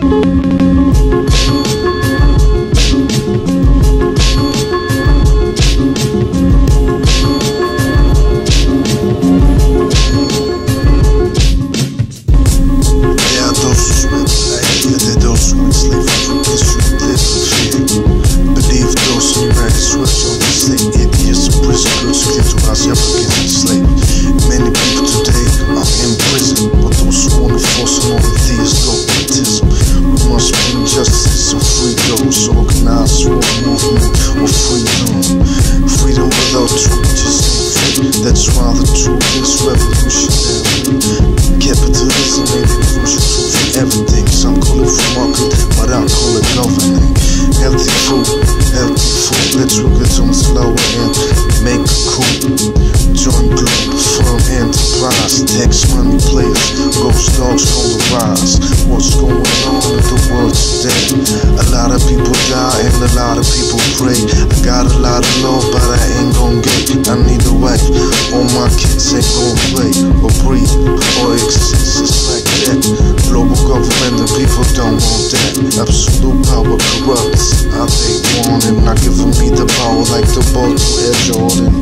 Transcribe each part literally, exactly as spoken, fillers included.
Text money players, GhostDogz on the rise. What's going on in the world today? A lot of people die and a lot of people pray. I got a lot of love, but I ain't gon' get. I need a wife. All my kids ain't gon' play or breathe or exist. It's like that. Global government, the people don't want that. Absolute power corrupts. I take one and not giving me the power like the ball to Air Jordan.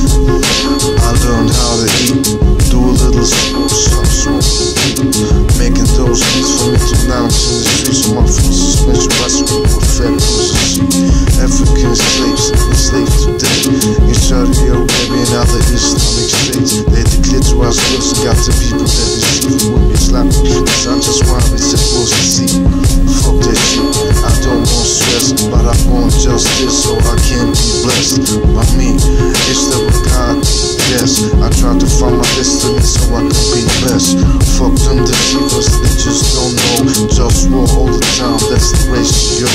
I learned how to eat. Do a little smoke, some smoke, making those beats for me to lounge in the streets of my feet. Suspension by screen with fat pussies. African slaves, enslaved today in Saudi Arabia and other Islamic states. They declare to us girls and got the people that deceive with me slapping. Cause I just want me supposed to see. Fuck that shit, I don't want stress, but I want justice so I can be blessed by me. It's the God, yes, I try to find my destiny so I can be best. Fuck them deceivers, they just don't know. Just war all the time, that's the ratio.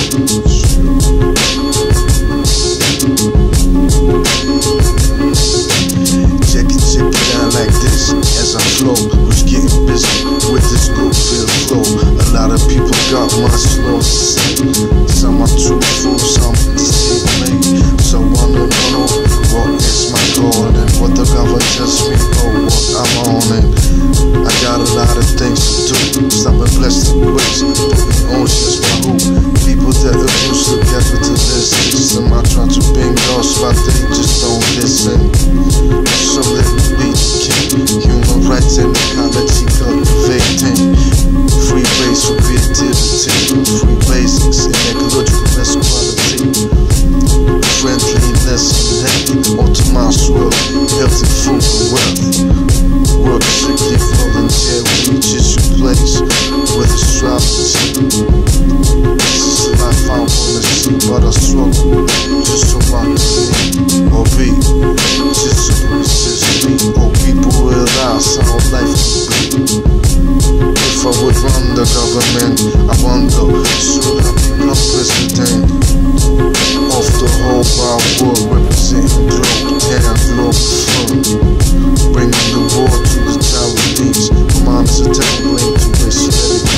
Check it, check it out like this as I flow. Who's getting busy with this good feel flow? A lot of people got my slow to say. Some are too full, some to say me. So I wanna know what is my goal and what the government tells me or what I'm on. And I got a lot of things to do. Stop and bless the ways, putting oceans my hoop. People that abuse the capitalist system. I try to bring those, but they just don't listen. So let me be the king. Human rights and ecology cultivating. Free base for creativity. Free basics and ecological equality. Friendliness and health. Optimized world. Healthy food and wealth. Work strictly volunteer. Reaches your place with astrology. This is the life I wanna see, but I struggle just so I can live or be. Just to resist me, or people realize how life can be. If I would run the government, I wonder, should I become president of the whole wide world, representing Globe ten, Globalfirm, bringing the war to the charities. From honest attack, blame to racial